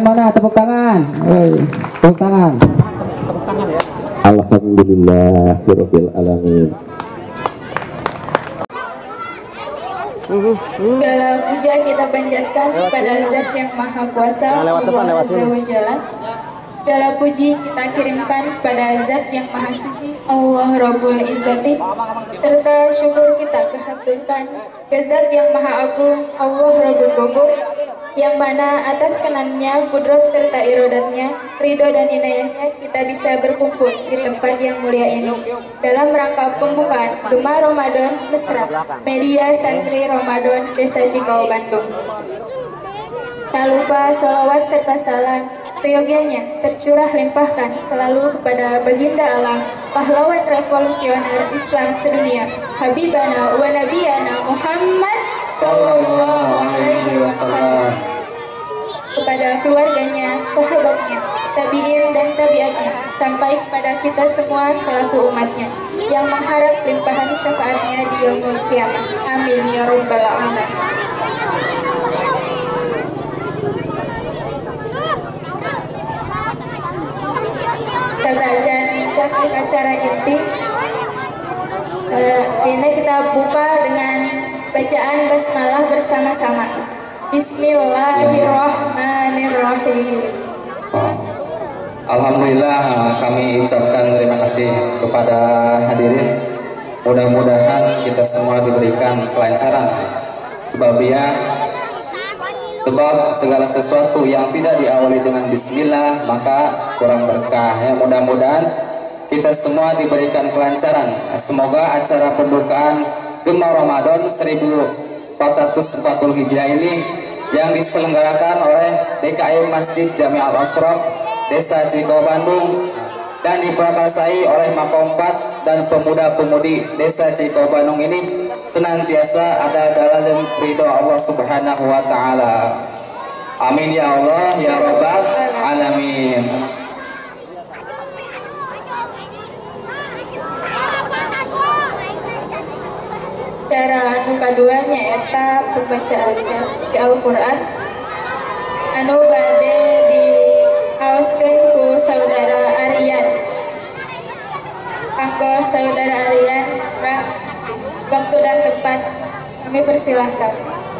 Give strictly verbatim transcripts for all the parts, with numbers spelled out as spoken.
mana tepuk tangan? Hei, tepuk tangan. Alhamdulillah rabbil alamin. Segala puja kita panjatkan kepada Zat yang Maha Kuasa, Allah Azza wa Jalla. Segala puji kita kirimkan kepada Zat yang Maha Suci, Allah Rabbul Izzati. Serta syukur kita kehaturkan ke Zat yang Maha Agung, Allah Rabbul Ghafur, yang mana atas kenannya, kudrat serta irodatnya, ridho dan inayahnya kita bisa berkumpul di tempat yang mulia ini dalam rangka pembukaan Gema Ramadan Mesra Media Santri Ramadan Desa Cikau Bandung. Tak lupa sholawat serta salam seyogianya tercurah limpahkan selalu kepada baginda alam, pahlawan revolusioner Islam sedunia, Habibana wa Nabiyana Muhammad Sallallahu Alaihi Wasallam, kepada keluarganya, sahabatnya, tabiin dan tabiatnya, sampai kepada kita semua selaku umatnya yang mengharap limpahan syafaatnya di yaumul qiyamah. Amin ya rabbal alamin. Kata ajan bincang acara inti, uh, ini kita buka dengan bacaan basmalah bersama-sama. Bismillahirrahmanirrahim. Alhamdulillah, kami ucapkan terima kasih kepada hadirin. Mudah-mudahan kita semua diberikan kelancaran. Sebab ya, sebab segala sesuatu yang tidak diawali dengan bismillah maka kurang berkah. Ya, mudah-mudahan kita semua diberikan kelancaran. Semoga acara pembukaan Gema Ramadan seribu empat ratus empat puluh Hijriah ini yang diselenggarakan oleh D K M Masjid Jami Al-Ashraf Desa Cikau Bandung dan diprakarsai oleh Makompat dan pemuda-pemudi Desa Cikau Bandung ini senantiasa ada dalam ridho Allah Subhanahu wa taala. Amin ya Allah ya rabbal alamin. Cara anu kaduanya eta pembacaan suci Al-Quran anu bade diaoskeun ku saudara Aryan. Kanggo saudara Aryan, Kang, waktu dan tempat kami persilahkan.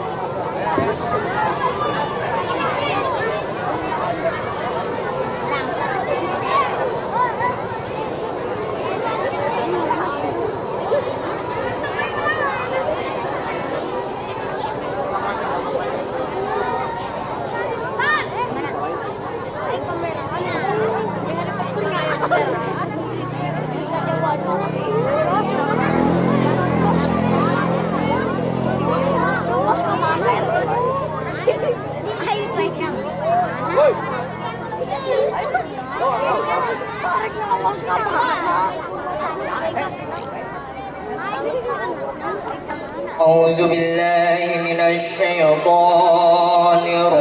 A'udzu billahi minasy syaithanir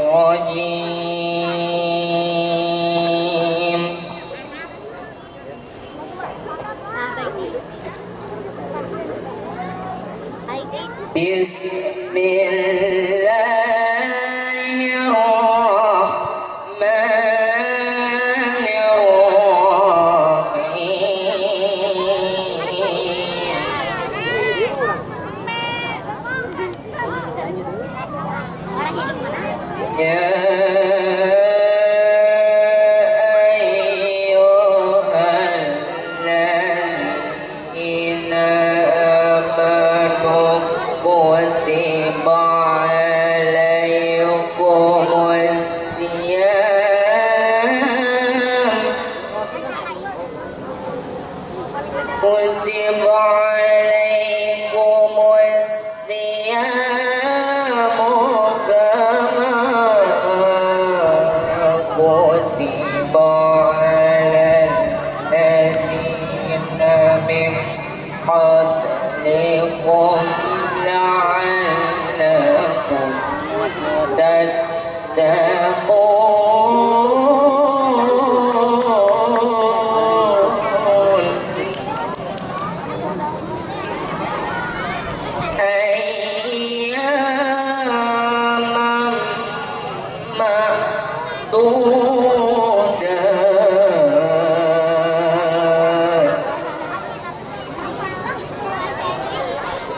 rajim.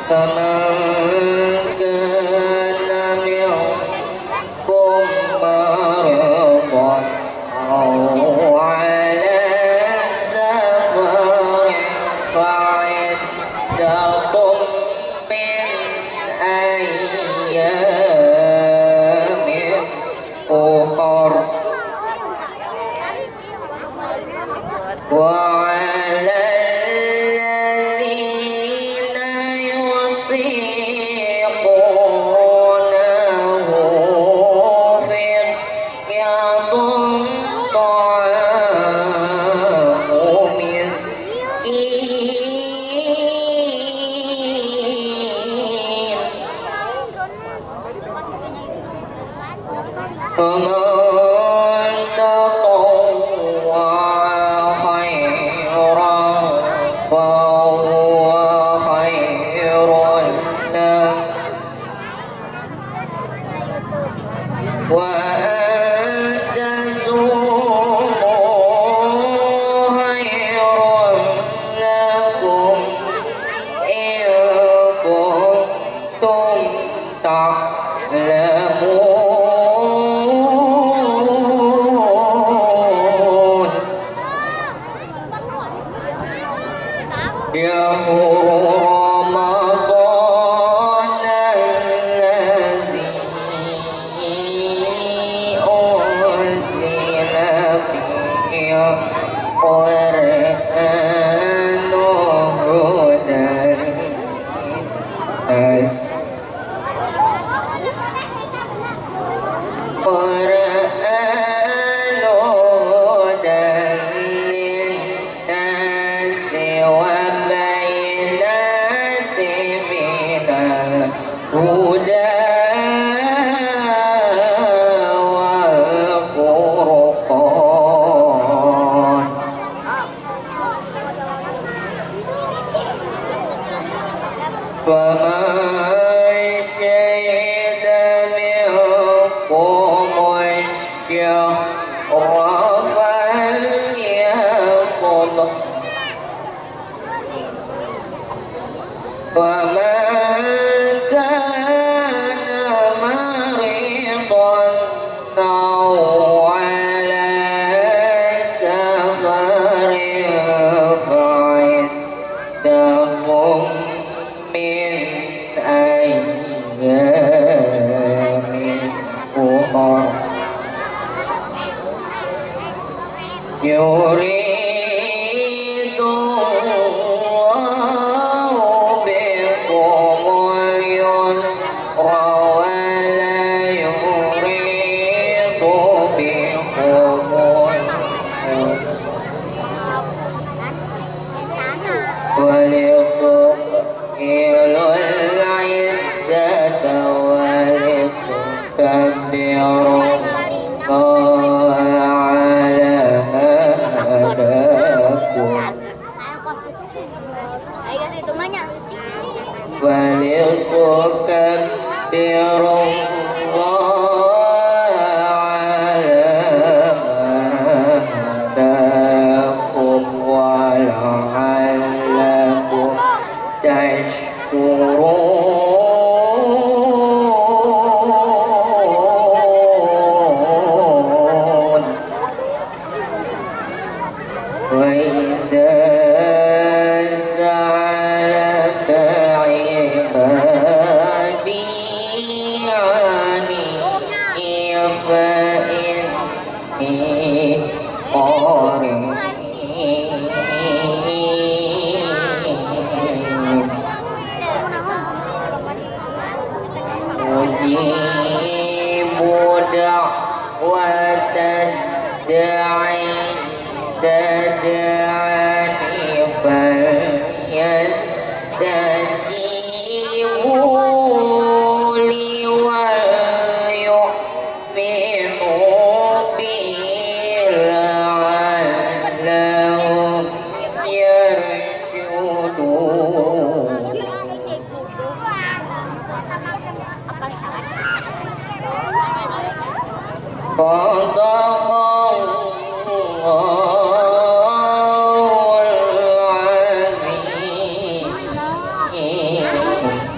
Sadaqallahul azim.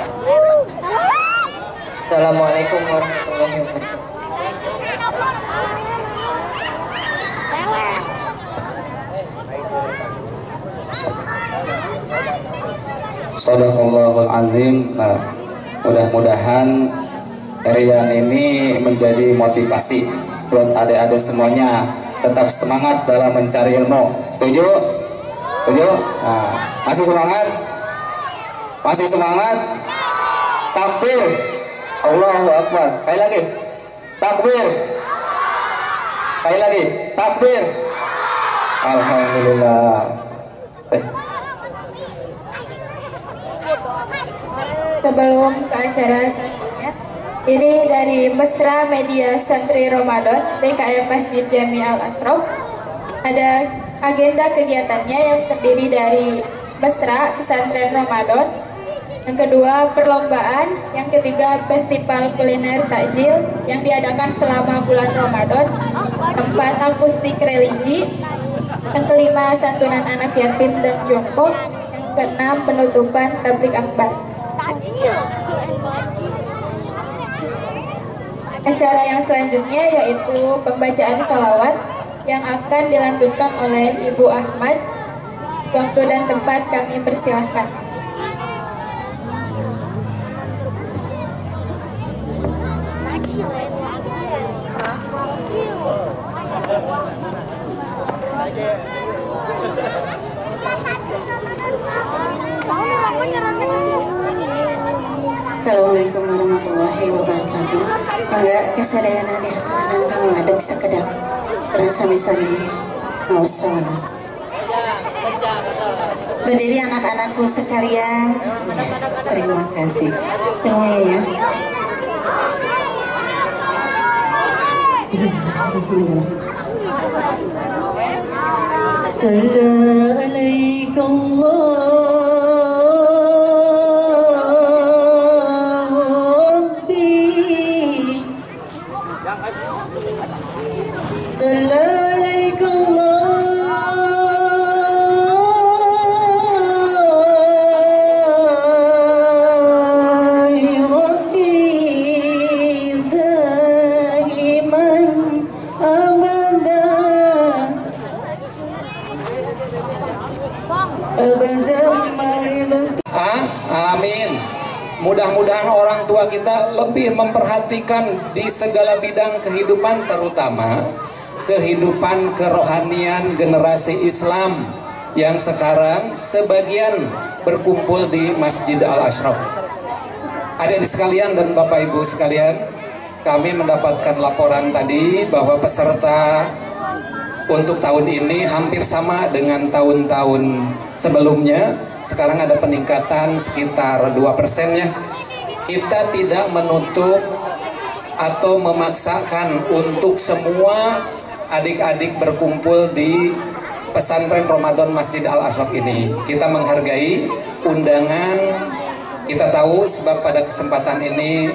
Assalamualaikum warahmatullahi wabarakatuh. Shadaqallahul azim. Nah, mudah-mudahan Rian ini menjadi motivasi buat adik-adik semuanya tetap semangat dalam mencari ilmu. Setuju? Setuju? Nah, masih semangat? Masih semangat? Takbir. Allahu Akbar. Sekali lagi. Takbir. Sekali lagi. Takbir. Alhamdulillah. Eh. Sebelum ke acara selanjutnya, ini dari Mesra Media Santri Ramadan D K M Masjid Jami Al Ashraf. Ada agenda kegiatannya yang terdiri dari Mesra Pesantren Ramadan, yang kedua perlombaan, yang ketiga festival kuliner takjil yang diadakan selama bulan Ramadan, keempat akustik religi, yang kelima santunan anak yatim dan jompo, yang keenam penutupan tablik akbar. Acara yang selanjutnya yaitu pembacaan sholawat yang akan dilantunkan oleh Ibu Ahmad. Waktu dan tempat kami persilahkan. Assalamualaikum warahmatullahi wabarakatuh. Mangga kasadayana di haturan kang ngadeg sakedap urang sami-sami ngaosong. Berdiri anak-anakku sekalian. Ya, terima kasih semuanya ya. Assalamualaikum Amin. Mudah-mudahan orang tua kita lebih memperhatikan di segala bidang kehidupan, terutama kehidupan kerohanian generasi Islam yang sekarang sebagian berkumpul di Masjid Al Ashraf. Adik-adik sekalian dan Bapak Ibu sekalian, kami mendapatkan laporan tadi bahwa peserta untuk tahun ini hampir sama dengan tahun-tahun sebelumnya. Sekarang ada peningkatan sekitar dua persen ya. Kita tidak menutup atau memaksakan untuk semua adik-adik berkumpul di pesantren Ramadan Masjid Al Ashraf ini. Kita menghargai undangan. Kita tahu sebab pada kesempatan ini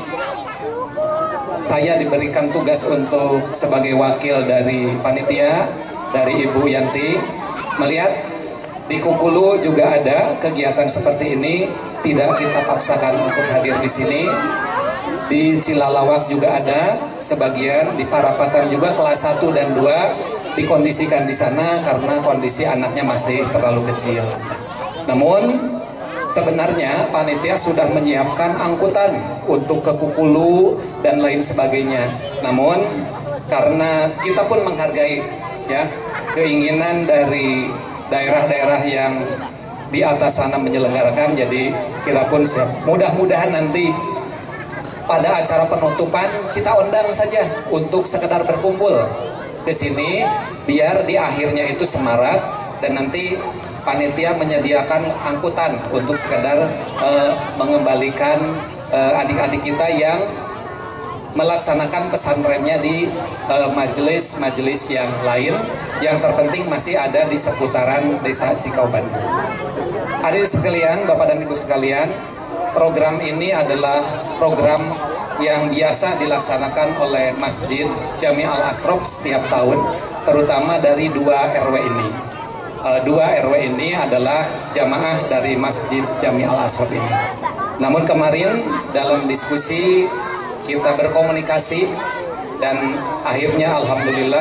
saya diberikan tugas untuk sebagai wakil dari panitia, dari Ibu Yanti. Melihat di Kukulu juga ada kegiatan seperti ini, tidak kita paksakan untuk hadir di sini. Di Cilalawak juga ada sebagian, di Parapatan juga kelas satu dan dua dikondisikan di sana karena kondisi anaknya masih terlalu kecil. Namun sebenarnya panitia sudah menyiapkan angkutan untuk ke Kukulu dan lain sebagainya. Namun karena kita pun menghargai ya keinginan dari daerah-daerah yang di atas sana menyelenggarakan, jadi kita pun siap. Mudah-mudahan nanti pada acara penutupan kita undang saja untuk sekedar berkumpul ke sini, biar di akhirnya itu semarak dan nanti panitia menyediakan angkutan untuk sekedar uh, mengembalikan adik-adik uh, kita yang melaksanakan pesantrennya di majelis-majelis uh, yang lain. Yang terpenting masih ada di seputaran desa Cikauban. Adik sekalian, Bapak dan Ibu sekalian, program ini adalah program yang biasa dilaksanakan oleh Masjid Jami Al Ashraf setiap tahun, terutama dari dua R W ini. Uh, dua R W ini adalah jamaah dari Masjid Jami Al Ashraf ini. Namun kemarin dalam diskusi kita berkomunikasi dan akhirnya alhamdulillah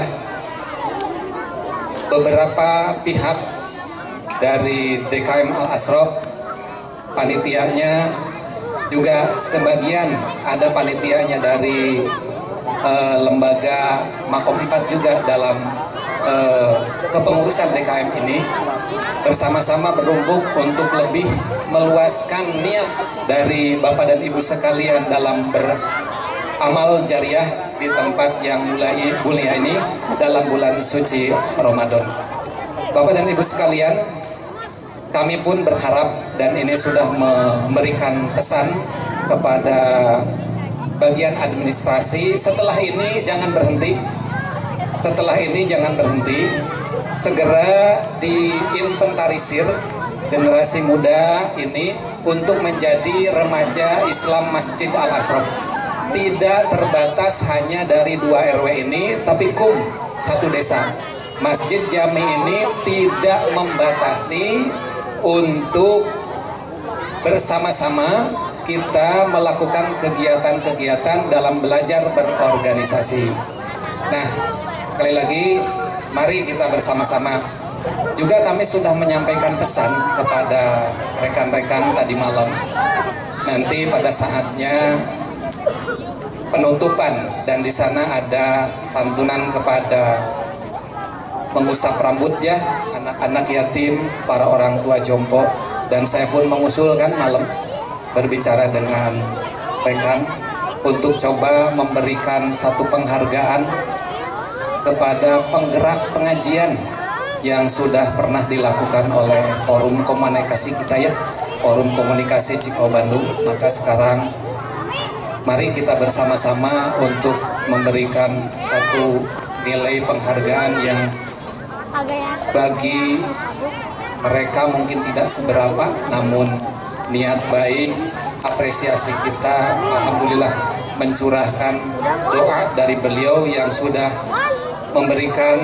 beberapa pihak dari D K M Al-Ashraf, panitianya juga sebagian ada panitianya dari uh, lembaga Makom empat juga dalam uh, kepengurusan D K M ini, bersama-sama berumbuk untuk lebih meluaskan niat dari Bapak dan Ibu sekalian dalam beramal jariah di tempat yang mulai mulia ini dalam bulan suci Ramadan. Bapak dan Ibu sekalian, kami pun berharap dan ini sudah memberikan pesan kepada bagian administrasi, setelah ini jangan berhenti, setelah ini jangan berhenti, segera diinventarisir generasi muda ini untuk menjadi remaja Islam Masjid Al-Ashraf. Tidak terbatas hanya dari dua R W ini, tapi kum satu desa. Masjid Jami ini tidak membatasi untuk bersama-sama kita melakukan kegiatan-kegiatan dalam belajar berorganisasi. Nah, sekali lagi, mari kita bersama-sama. Juga kami sudah menyampaikan pesan kepada rekan-rekan tadi malam. Nanti pada saatnya penutupan dan di sana ada santunan kepada mengusap rambut ya, anak-anak yatim, para orang tua jompo, dan saya pun mengusulkan malam berbicara dengan rekan untuk coba memberikan satu penghargaan kepada penggerak pengajian yang sudah pernah dilakukan oleh forum komunikasi kita ya, forum komunikasi Cikau Bandung. Maka sekarang mari kita bersama-sama untuk memberikan satu nilai penghargaan yang bagi mereka mungkin tidak seberapa, namun niat baik, apresiasi kita alhamdulillah mencurahkan doa dari beliau yang sudah memberikan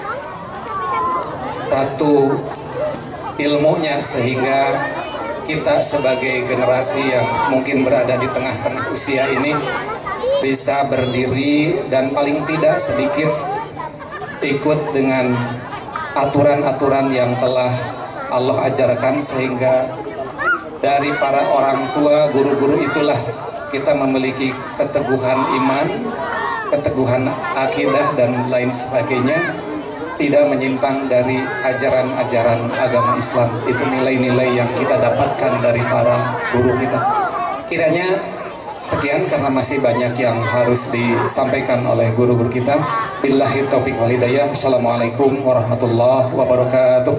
satu ilmunya sehingga kita sebagai generasi yang mungkin berada di tengah-tengah usia ini bisa berdiri dan paling tidak sedikit ikut dengan aturan-aturan yang telah Allah ajarkan, sehingga dari para orang tua, guru-guru itulah kita memiliki keteguhan iman, keteguhan akidah dan lain sebagainya, tidak menyimpang dari ajaran-ajaran agama Islam. Itu nilai-nilai yang kita dapatkan dari para guru kita. Kiranya sekian karena masih banyak yang harus disampaikan oleh guru-guru kita. Billahi taufiq wal hidayah. Assalamualaikum warahmatullahi wabarakatuh.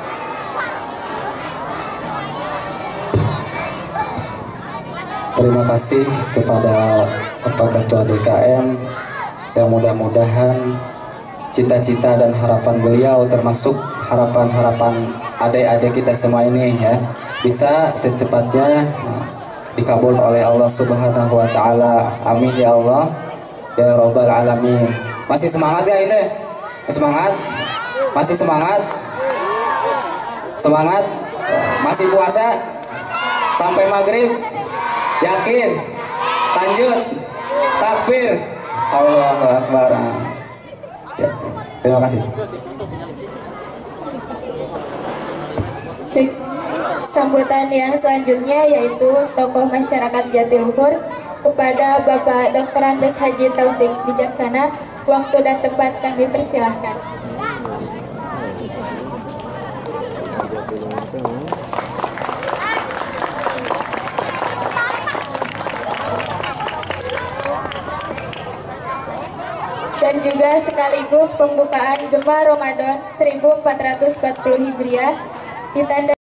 Terima kasih kepada Bapak Ketua D K M yang mudah-mudahan cita-cita dan harapan beliau termasuk harapan-harapan adik-adik kita semua ini ya bisa secepatnya dikabul oleh Allah Subhanahu wa taala. Amin ya Allah ya rabbal alamin. Masih semangat ya ini? Semangat? Masih semangat? Semangat? Masih puasa sampai maghrib? Yakin? Lanjut? Takbir? Allahu Akbar. Ya, terima kasih. Sambutan yang selanjutnya yaitu tokoh masyarakat Jatiluhur kepada Bapak Doktor Andes Haji Taufik Bijaksana. Waktu dan tempat kami persilahkan. Dan juga sekaligus pembukaan Gema Ramadan seribu empat ratus empat puluh Hijriah ditandai